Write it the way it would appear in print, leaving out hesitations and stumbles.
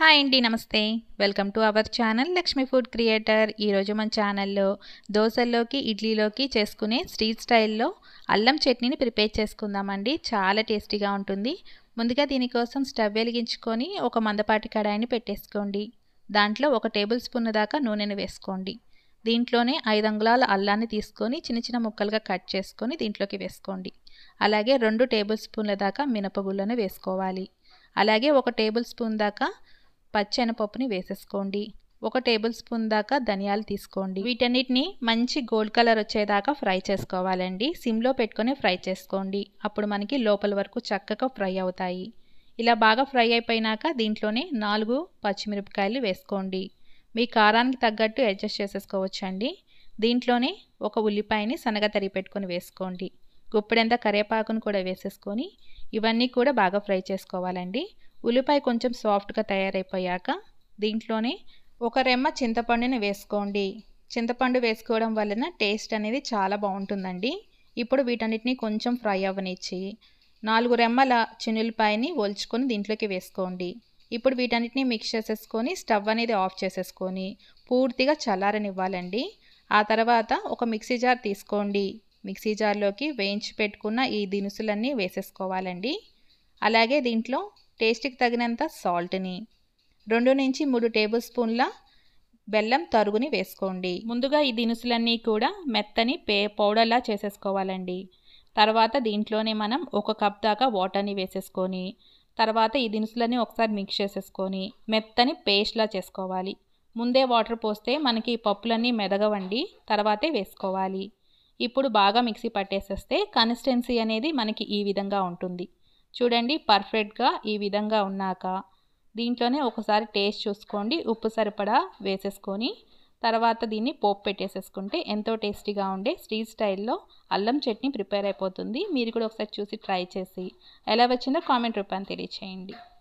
Hi అండి, నమస్తే. Welcome to our channel Lakshmi food creator. ఈరోజు మన ఛానల్లో దోశల్లోకి, ఇడ్లీలోకి చేసుకునే స్ట్రీట్ స్టైల్లో అల్లం చట్నీని ప్రిపేర్ చేసుకుందామండి. చాలా టేస్టీగా ఉంటుంది. ముందుగా దీనికోసం స్టవ్ వెలిగించుకొని ఒక మందపాటి కడాయిని పెట్టేసుకోండి. దాంట్లో 1 టేబుల్ స్పూన్ దాకా నూనెను వేసుకోండి. దీంట్లోనే 5 అంగుళాల అల్లాన్ని తీసుకొని చిన్న చిన్న ముక్కలుగా కట్ చేసుకొని దీంట్లోకి వేసుకోండి. అలాగే 2 టేబుల్ స్పూన్ల దాకా మినపగుళ్ళను వేసుకోవాలి. అలాగే 1 టేబుల్ స్పూన్ దాకా పచ్చెనపప్పుని వేసేసుకోండి. 1 టేబుల్ స్పూన్ దాకా ధనియాలు తీసుకోండి. వీటన్నిటిని మంచి గోల్డ్ కలర్ వచ్చేదాకా ఫ్రై చేసుకోవాలండి. సిమ్లో పెట్టుకొని ఫ్రై చేసుకోండి. అప్పుడు మనకి లోపల వరకు చక్కగా ఫ్రై అవుతాయి. ఇలా బాగా ఫ్రై అయిపోయినాక దీంట్లోనే 4 పచ్చిమిరపకాయలు వేసుకోండి. మీ కారానికి తగ్గట్టు అడ్జస్ట్ చేసేసుకోవచ్చండి. దీంట్లోనే 1 ఉల్లిపాయని సన్నగా తరిగి పెట్టుకొని వేసుకోండి. గుప్పెడంతా కరివేపాకును కూడా వేసేసుకొని ఇవన్నీ కూడా బాగా ఫ్రై చేసుకోవాలండి. ఉల్లిపాయ కొంచెం సాఫ్ట్గా తయారైపోయాక దీంట్లోనే 1 రెమ్మ చింతపండుని వేసుకోండి. చింతపండు వేసుకోవడం వలన టేస్ట్ అనేది చాలా బాగుంటుందండి. ఇప్పుడు వీటన్నిటిని కొంచెం ఫ్రై అవ్వనిచ్చి 4 రెమ్మల చిన్నులపాయని ఒలుచుకొని దీంట్లోకి వేసుకోండి. ఇప్పుడు వీటన్నిటిని మిక్స్ చేసేసుకొని స్టవ్ అనేది ఆఫ్ చేసేసుకొని పూర్తిగా చల్లారనివ్వాలండి. ఆ తర్వాత ఒక మిక్సీ జార్ తీసుకోండి. మిక్సీ జార్లోకి వేయించి పెట్టుకున్న ఈ దినుసులన్నీ వేసేసుకోవాలండి. అలాగే దీంట్లో టేస్ట్కి తగినంత సాల్ట్ని, 2 నుంచి 3 టేబుల్ స్పూన్ల బెల్లం తరుగుని వేసుకోండి. ముందుగా ఈ దినుసులన్నీ కూడా మెత్తని పౌడర్లా చేసేసుకోవాలండి. తర్వాత దీంట్లోనే మనం 1 కప్ దాకా వాటర్ని వేసేసుకొని తర్వాత ఈ దినుసులన్నీ ఒకసారి మిక్స్ చేసేసుకొని మెత్తని పేస్ట్లా చేసుకోవాలి. ముందే వాటర్ పోస్తే మనకి పప్పులన్నీ మెదగవండి, తర్వాతే వేసుకోవాలి. ఇప్పుడు బాగా మిక్సీ పట్టేసేస్తే కన్సిస్టెన్సీ అనేది మనకి ఈ విధంగా ఉంటుంది. చూడండి, పర్ఫెక్ట్గా ఈ విధంగా ఉన్నాక దీంట్లోనే ఒకసారి టేస్ట్ చూసుకోండి. ఉప్పు సరిపడా వేసేసుకొని తర్వాత దీన్ని పోపు పెట్టేసేసుకుంటే ఎంతో టేస్టీగా ఉండే స్ట్రీట్ స్టైల్లో అల్లం చట్నీ ప్రిపేర్ అయిపోతుంది. మీరు కూడా ఒకసారి చూసి ట్రై చేసి ఎలా వచ్చిందో కామెంట్ రూపాన్ని తెలియచేయండి.